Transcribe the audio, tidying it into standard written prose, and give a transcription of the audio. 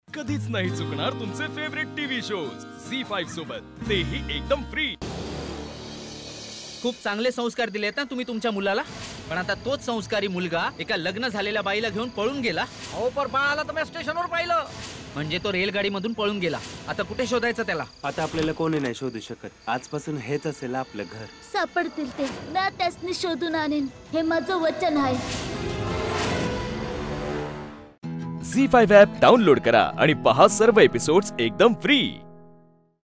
कधीच नाही चुकणार तुमचे फेवरेट टीव्ही शोज झी5 सोबत, तेही एकदम फ्री। खूप चांगले संस्कार दिलेत ना तुम्ही तुमच्या मुलाला, पण आता तोच संस्कारी मुलगा एका लग्न झालेल्या बाईला घेऊन पळून गेला। अहो पर बाळाला तर मी स्टेशनवर पाहिलं। म्हणजे तो रेलगाडीमधून पळून गेला, आता कुठे शोधायचं त्याला? आता आपल्याला कोणी नाही शोधू शकत, आजपासून हेच असेल आपलं घर। सापडतील ते ना, त्यासनी शोधून आणेन, हे माझं वचन आहे। झी5 ॲप डाउनलोड करा आणि पहा सर्व एपिसोड्स एकदम फ्री।